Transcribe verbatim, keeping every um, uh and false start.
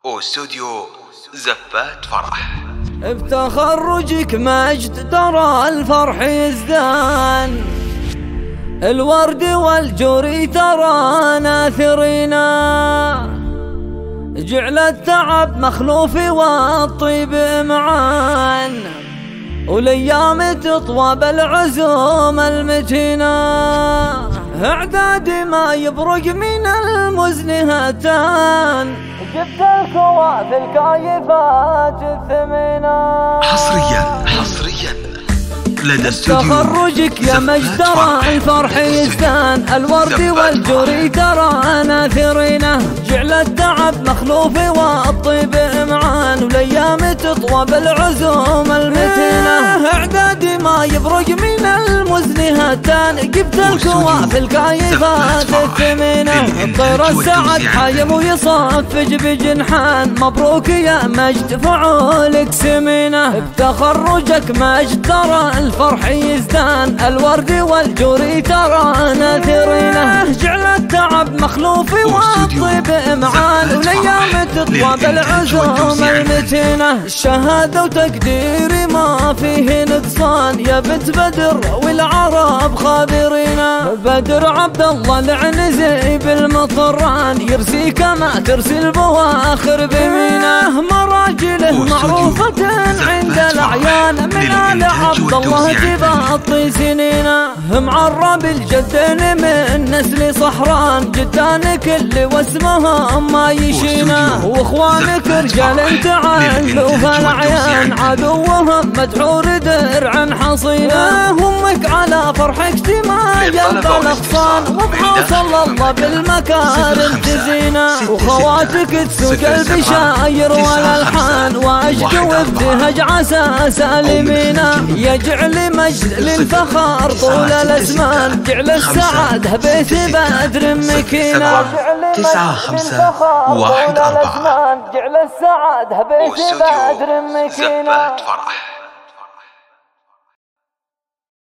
واستوديو زفات فرح. بتخرجك مجد ترى الفرح يزدان، الورد والجوري ترى ناثرينا، جعل التعب مخلوف والطيب معان، والايام تطوى بالعزوم المتينة، اعداد ما يبرق من المزن هتان، جبت الكواف الكايفات الثمينة. حصريا حصريا لدى استوديو تخرجك يا مجد ترى الفرح يزدان، الورد والجوري ترى ناثرينه، جعل التعب مخلوف والطيب معان، والايام تطوى بالعزوم المتينة، اعدادي ما يبرق من المزن هتان، جبت الكواف الكايفات الثمينة، الطير السعد حايم ويصفج بجنحان، مبروك يا مجد فعولك سمينة، بتخرجك مجد ترى الفرح يزدان، الورد والجوري ترى ناثرينه، جعل التعب مخلوف والطيب معان، والايام تطوى بالعزوم المتينة، الشهادة وتقديري ما فيه نقصان، يا بنت بدر والعرب خابرينا، بدر عبد الله العنزي بالمطران، يرسيك ما ترسي البواخر بمينه، مراجله معروفة عند الأعيان، من آل عبد الله تبطي سنينا، معرب الجدين من نسل صحران، جدان كل واسمهم ما يشينا، واخوانك رجال تعلوا فالعيان، عدوهم مدحور درعا حصينا، همك على فرحك تمايل بالاغصان، وبحاصل الله بالمكارم تزينا، وخواتك تسوق البشاير والالحان، واجد وابتهج عسى سالمينا، يجعل مجد للفخر طول الازمان، جعل السعاده بيت بدر مكينا، تسعة خمسة واحد أربعة جعل السعاده بيت بدر مكينا. زفات فرح.